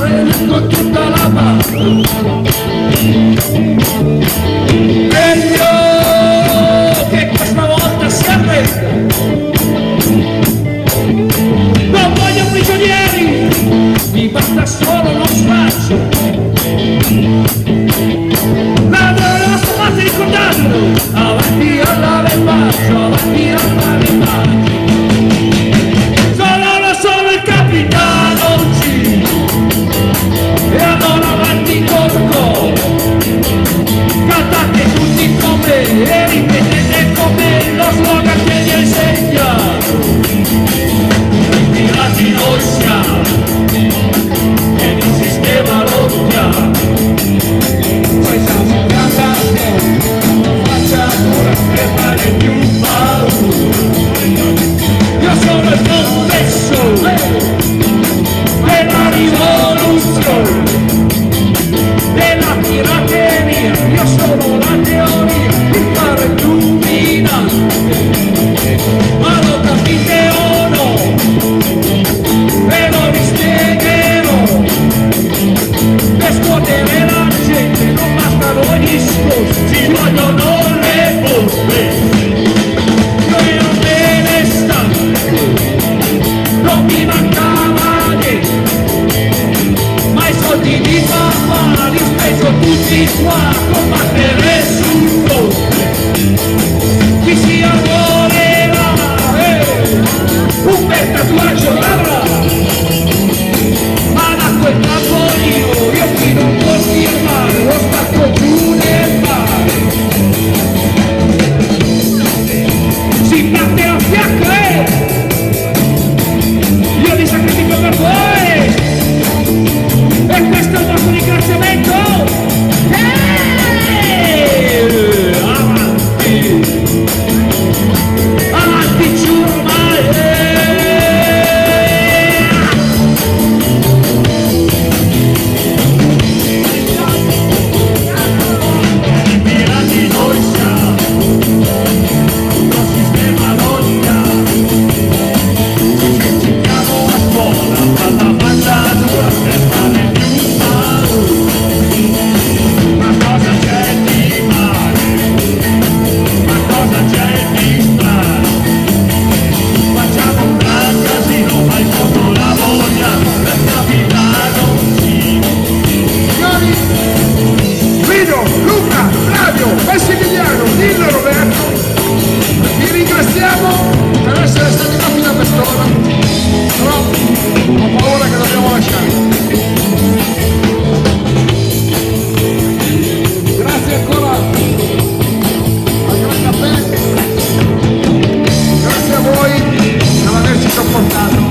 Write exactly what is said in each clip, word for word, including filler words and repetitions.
bene con tutta la mano. Meglio che questa volta si arrenda. Non voglio prigionieri, mi basta solo uno spazio. La nostra parte ricordatelo, avanti alla repaggio, avanti alla repaggio. Solo lo solo il capitano G, e allora avanti col coro. Cantate tutti con me e ripetete con me lo slogan che vi ho insegnato. Pirati noi siamo, e il sistema lo chiama. Poi siamo cantati, non facciamo la fermare più paura. Io sono il confessore della rivoluzione, della pirateria. Io sono la teoria di fare illuminante, ma lo capite o no? Ve lo rispiegherò. Per scuotere la gente non bastano gli scosi, ci vogliono le bombe. Io ero benestante, non mi mancava niente, ma i soldi di papà li spendo tutti qua a combattere sul fronte. Chi si arruolerà, eh, un bel tatuaggio l'avrà, ma da quel trampolino io qui non può firmare, lo spacco giù nel mare. Si batte a fiacco, eh! Io mi sacrifico per voi! E questo è un vostro ringraziamento! Eh! Avanti! Avanti ciurma! Eh! I pirati noi siamo, lo sistema non chiama. Ci sentiamo a scuola, alla mangiatura per fare più paura. Ma cosa c'è di male? Ma cosa c'è di strano? Facciamo un gran casino, ma in fondo la vogliamo per capitano sì. Signori, Guido, Luca, Flavio, Massimiliano, Dillo, Roberto, vi ringraziamo per essere stati qui fino a quest'ora, però ho paura che dobbiamo lasciare. Grazie ancora al Gran Caffè, grazie a voi per averci sopportato.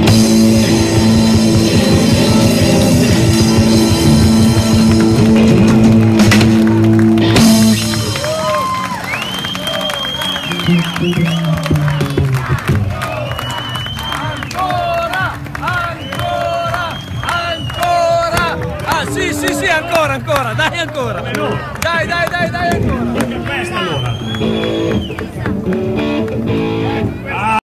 Ancora, ancora, ancora. Ah sì, sì, sì, ancora, ancora, dai ancora. Dai, dai, dai, dai ancora. Che festa allora!